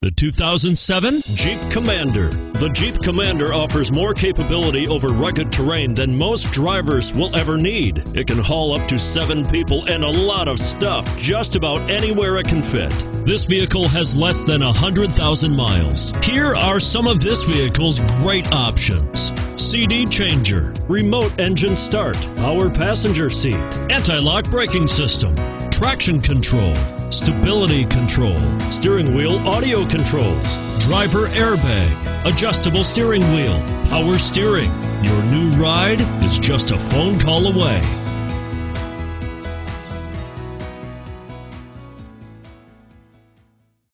The 2007 Jeep Commander. The Jeep Commander offers more capability over rugged terrain than most drivers will ever need. It can haul up to 7 people and a lot of stuff just about anywhere it can fit. This vehicle has less than 100,000 miles. Here are some of this vehicle's great options: CD changer, remote engine start, power passenger seat, anti-lock braking system, traction control, stability control, steering wheel audio controls, driver airbag, adjustable steering wheel, power steering. Your new ride is just a phone call away.